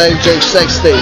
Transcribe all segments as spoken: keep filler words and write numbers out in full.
Lame Jake Sexty.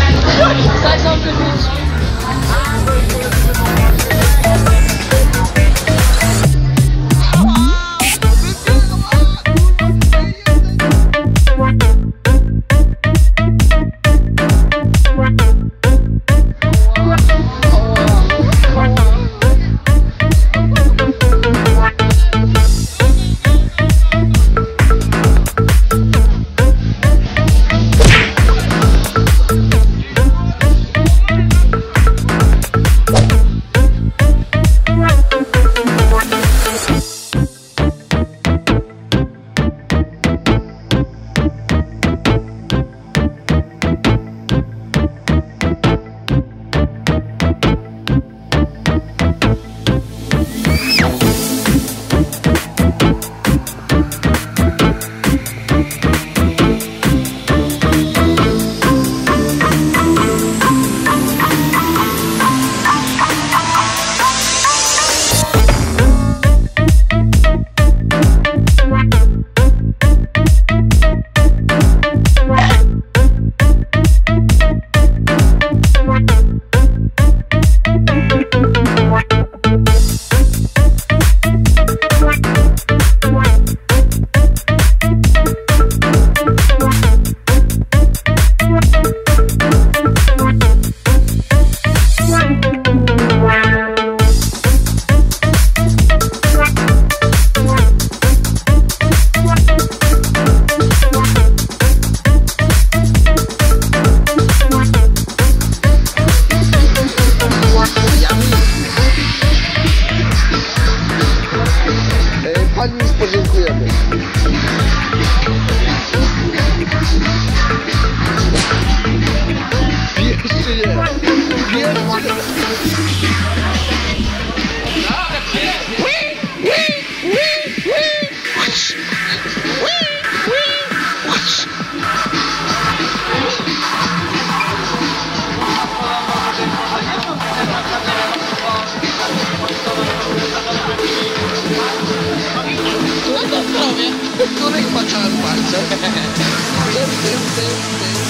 Pani już podziękujemy. Jeszcze nie. Jeszcze których maczałem palce? Tym, tym, tym, tym.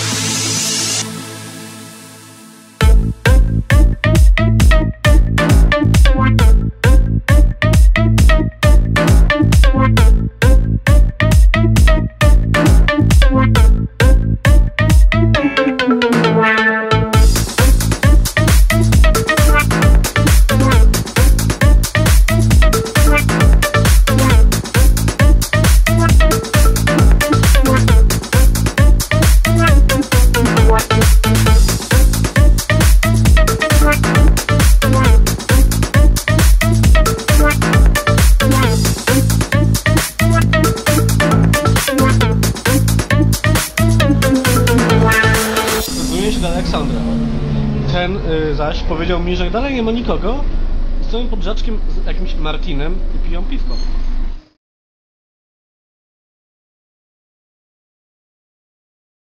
Aleksandra. Ten y, zaś powiedział mi, że dalej nie ma nikogo, stoją pod rzeczkiem z jakimś Martinem i piją piwko.